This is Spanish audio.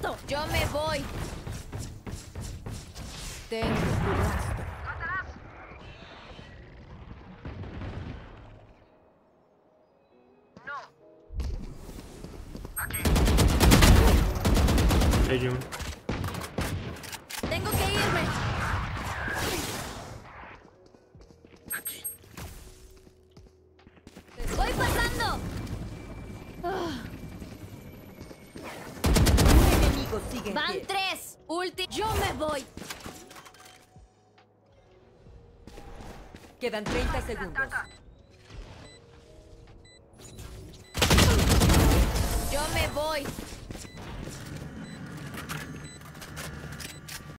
¡Listo! Yo me voy. Tengo tu rastro. Hey, Jim. Tengo que irme. ¡Voy pasando! Un enemigo sigue en Van pie. 3. Yo me voy. Quedan 30 segundos. Yo me voy.